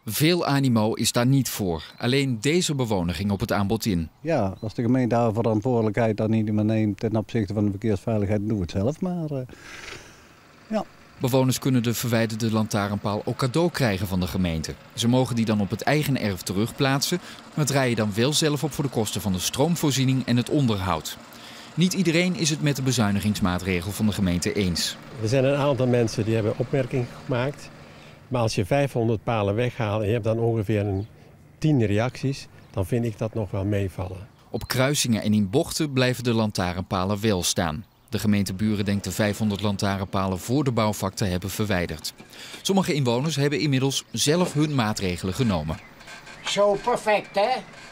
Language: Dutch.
Veel animo is daar niet voor. Alleen deze bewoner ging op het aanbod in. Ja, als de gemeente haar verantwoordelijkheid dan niet meer neemt ten opzichte van de verkeersveiligheid, doen we het zelf. Maar ja. Bewoners kunnen de verwijderde lantaarnpaal ook cadeau krijgen van de gemeente. Ze mogen die dan op het eigen erf terugplaatsen, maar draaien dan wel zelf op voor de kosten van de stroomvoorziening en het onderhoud. Niet iedereen is het met de bezuinigingsmaatregel van de gemeente eens. Er zijn een aantal mensen die hebben opmerkingen gemaakt. Maar als je 500 palen weghaalt en je hebt dan ongeveer 10 reacties, dan vind ik dat nog wel meevallen. Op kruisingen en in bochten blijven de lantaarnpalen wel staan. De gemeente Buren denkt de 500 lantaarnpalen voor de bouwvak te hebben verwijderd. Sommige inwoners hebben inmiddels zelf hun maatregelen genomen. Zo perfect, hè?